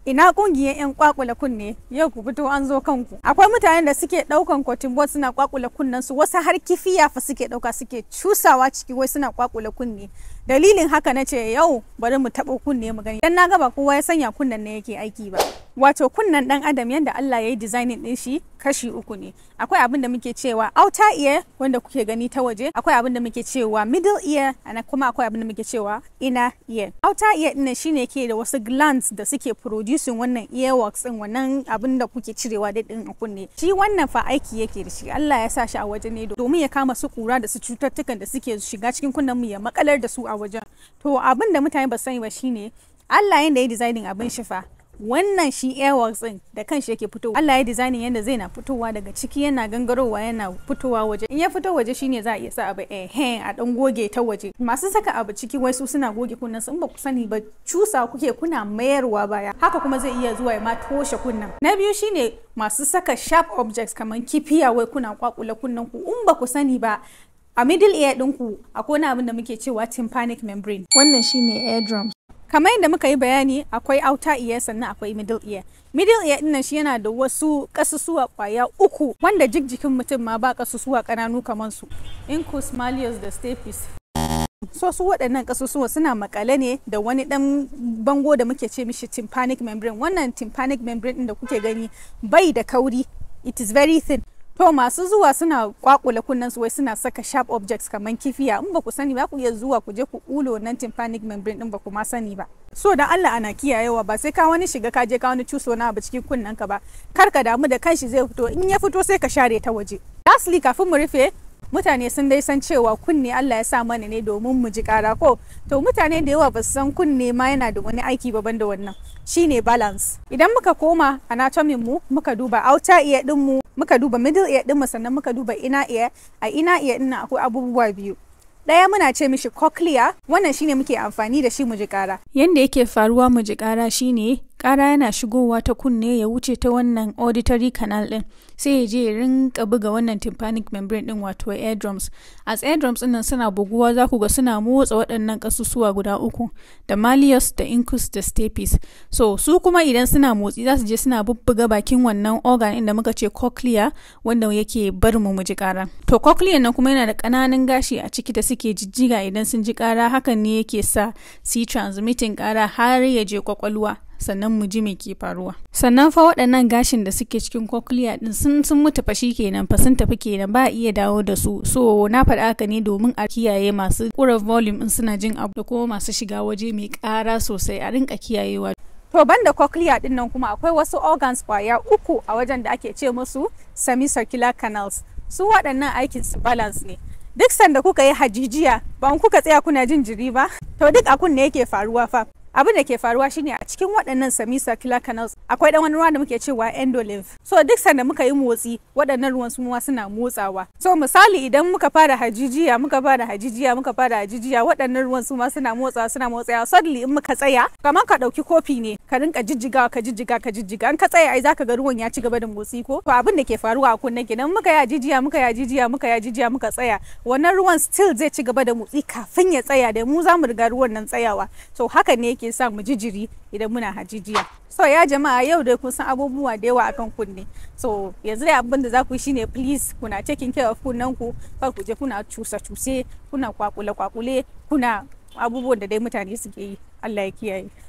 Ina kungiyar yan kwakule kunne, yau ku fito an zo kanku. Akwai mutanen da suke daukan cotton bud suna kwakule kunnen su, wasu har kifiya fa suke dauka suke cusawa ciki wai suna kwakule kunne. Dalilin haka nace yau bari mu tabo kunne mu gani. Dan na ga ba kowa ya sanya kunnen ne yake aiki ba. Wato kunnen dan adam yanda Allah ya yi designing din shi kashi uku ne. Akwai abin da muke cewa outer ear wanda kuke gani ta waje, akwai abin da muke cewa middle ear, ana kuma akwai abin da muke cewa inner ear. Outer ear din shine ke da wasu glands da suke producing wannan earwax din, wannan abin da kuke cirewa da din kunne. Shi wannan fa aiki yake da shi. Allah ya sa shi a waje ne domin ya kama su kura da su cututtukan da suke shiga cikin kunnen mu ya makalar da su a wajen. To abin da mutane ba sani ba shine Allah yanda ya designing abin shi fa, wannan shi airwax din da kanshi yake fitowa. Allah ya designing yanda zai na fitowa daga ciki yana gangarowa yana fitowa waje. In ya fito waje shine za a iya sa abu a dan goge ta waje. Masu saka abu ciki wai su suna goge kunnen su, in ba ku sani ba cusa kuke kuna mayarwa baya. Haka kuma zai iya zuwa ya ma toshe kunnen. Na biyu shine masu saka sharp objects kamar kifiya wai kuna kwakula kunnen ku, in ba ku sani ba a middle ear ɗinku akwai wani abin da muke cewa tympanic membrane. Wannan shine eardrum. Kamar yadda muka yi bayani akwai outer ear sannan akwai middle ear. Middle ear ɗin shi yana da wasu kasusuwa kwaya uku wanda jikin mutum ma ba kasusuwa kananu kamar su incus, malleus da stapes. So su waɗannan kasusuwa suna makale ne da wani ɗan bango da muke ce mishi tympanic membrane. Wannan tympanic membrane ɗin da kuke gani bai da kauri, it is very thin. To masu zuwa suna kwakula kunnen su wai suna saka sharp objects kamar kifiya, in ba ku sani ba ku iya zuwa ku je ku ulo nan tympanic membrane din ba ku ma sani ba. So dan Allah ana kiyayewa, ba sai ka wani shiga ka je ka wani cuso na abu cikin kunnen ka ba. Kar ka damu da kanshi zai fito, in ya fito sai ka share ta waje. Lastly kafin mu rufe, mutane sun dai san cewa kunne Allah ya sa mana ne domin mu ji kara ko. To mutane da yawa ba su san kunne ma yana da wani aiki baban da wannan. Shine balance. Idan muka koma anatomy mu muka duba outer ear din mu, muka duba middle ear din mu, sannan muka duba inner ear. A inner ear din akwai abubuwa biyu. Daya muna ce mishi cochlea, wannan shine muke amfani da shi mu ji kara. Yanda yake faruwa mu ji kara shine kara yana shigowa ta kunne ya wuce ta wannan auditory canal din, sai ya je ya rinka buga wannan tympanic membrane din wato eardrums. As eardrums din nan suna buguwa za ku ga suna motsa waɗannan kasusuwa guda uku, da malleus da incus da stapes. So su kuma idan suna motsi za su je suna bubbuga bakin wannan organ inda muka ce cochlea wanda yake bar mu ji kara. To cochlea nan kuma yana da ƙananan gashi a ciki da suke jijjiga idan sun ji kara, hakan ne yake sa su yi transmitting kara har ya je kwakwalwa. Sannan mu ji me ke faruwa. Sannan fa waɗannan gashin da suke cikin cochlea din sun mutu fa kenan fa sun tafi kenan, ba iya dawo da su. So na faɗa haka ne domin a kiyaye masu ƙura volume in suna jin abu da kuma masu shiga waje mai ƙara sosai a rinka kiyayewa. To banda cochlea din nan kuma akwai wasu organs kwaya uku a wajen da ake ce musu semicircular canals. Su waɗannan aikin su balance ne. Duk sanda kuka yi hajijiya ba kuka tsaya kuna jin jiri ba, to duk a kunne yake faruwa fa. Abin da ke faruwa shine a cikin waɗannan semicircular canals akwai dan wani ruwa da muke cewa endolymph. So duk sanda muka yi motsi waɗannan ruwan su ma suna motsawa. So misali idan muka fara hajijiya waɗannan ruwan su ma suna motsawa. Suddenly in muka tsaya kamar ka ɗauki kofi ne ka rinka jijjigawa ka jijjiga in ka tsaya ai zaka ga ruwan ya ci gaba da motsi ko. To abin da ke faruwa a kunne kenan, muka yi muka tsaya, wannan ruwan still zai ci gaba da motsi kafin ya tsaya, da mu za mu riga ruwan nan tsayawa. So haka ne yake sa mu jijiri idan muna hajijiya. So ya jama'a, yau dai kun san abubuwa da yawa akan kunne. So yanzu dai abin da za ku yi shine please kuna taking care of kunnen ku, kar ku je kuna cuse kuna kwakule kuna abubuwan da dai mutane suke yi. Allah ya kiyaye.